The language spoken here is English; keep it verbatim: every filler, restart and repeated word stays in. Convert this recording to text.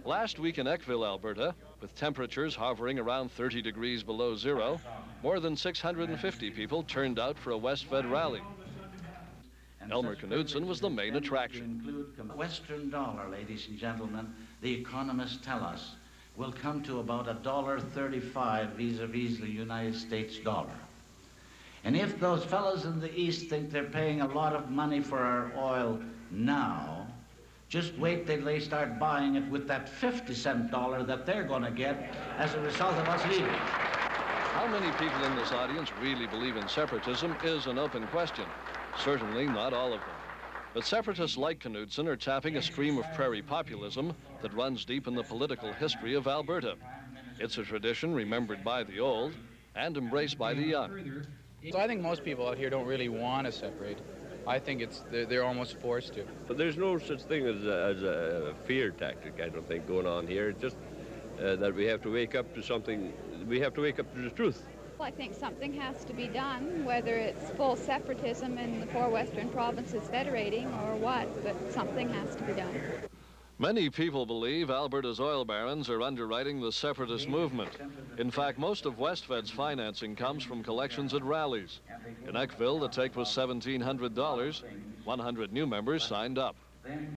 Last week in Eckville, Alberta, with temperatures hovering around thirty degrees below zero, more than six hundred fifty people turned out for a Westfed rally. Elmer Knudsen was the main attraction. The Western dollar, ladies and gentlemen, the economists tell us, will come to about a dollar thirty-five vis-a-vis the United States dollar. And if those fellows in the East think they're paying a lot of money for our oil now, just wait till they start buying it with that fifty cent dollar that they're going to get as a result of us leaving. How many people in this audience really believe in separatism is an open question. Certainly not all of them. But separatists like Knudsen are tapping a stream of prairie populism that runs deep in the political history of Alberta. It's a tradition remembered by the old and embraced by the young. So I think most people out here don't really want to separate. I think it's they're, they're almost forced to. But there's no such thing as a, as a fear tactic, I don't think, going on here. It's just uh, that we have to wake up to something, we have to wake up to the truth. Well, I think something has to be done, whether it's full separatism in the four western provinces federating or what, but something has to be done. Many people believe Alberta's oil barons are underwriting the separatist movement. In fact, most of Westfed's financing comes from collections at rallies. In Eckville, the take was seventeen hundred dollars. one hundred new members signed up.